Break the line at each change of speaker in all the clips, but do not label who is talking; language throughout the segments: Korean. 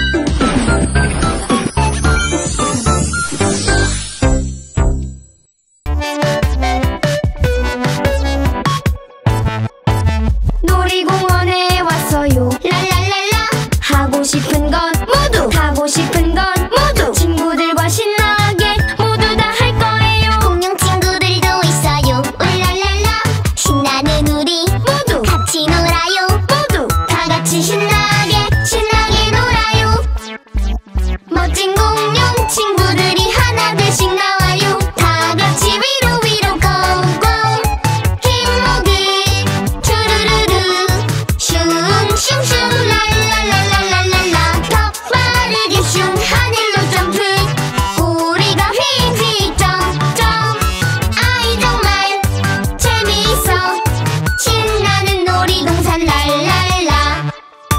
놀이공원에 왔어요. 랄랄랄라. 하고 싶은 건 모두, 가고 싶은 건 모두, 친구들과 신나게 모두 다 할 거예요.
공룡 친구들도 있어요. 울랄랄라. 신나는 우리
모두
같이 놀아요.
모두
다 같이 신나게 놀아요. 멋진 공룡 친구들이 하나둘씩 나와요. 다 같이 위로 고고. 힘모기 쭈루루루 슝슝슝 랄랄랄랄랄랄라. 더 빠르게 슝 하늘로 점프. 우리가 휙휙 점점. 아이 정말 재미있어. 신나는 놀이동산 랄랄라.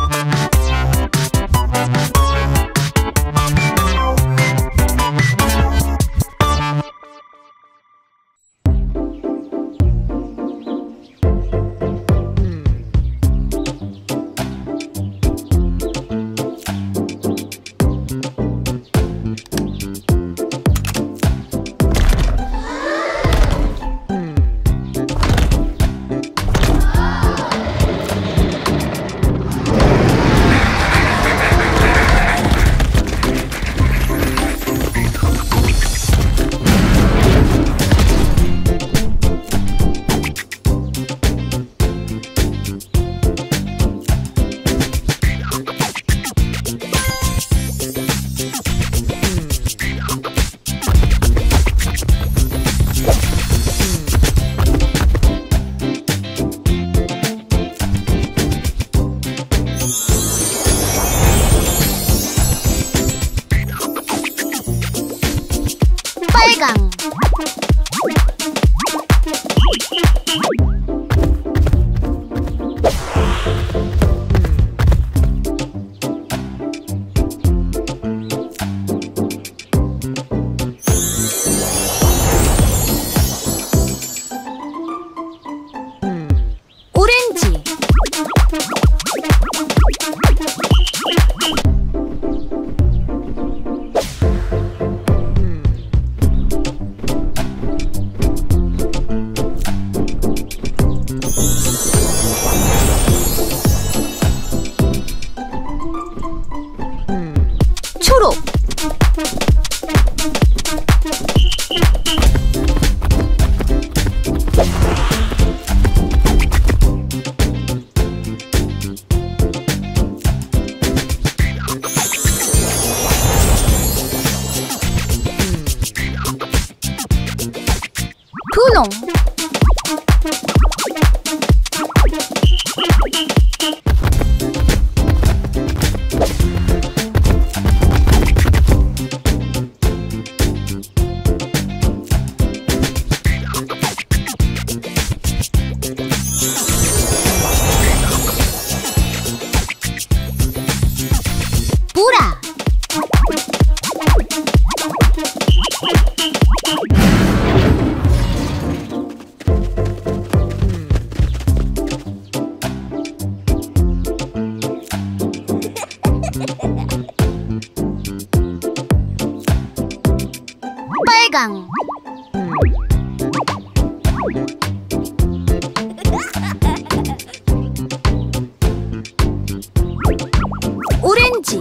빨강.
오렌지. 초록. 분홍. 보라. 빨강. 오렌지.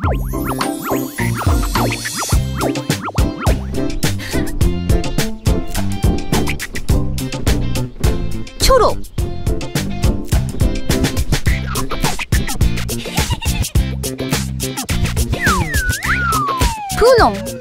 초록. 분홍.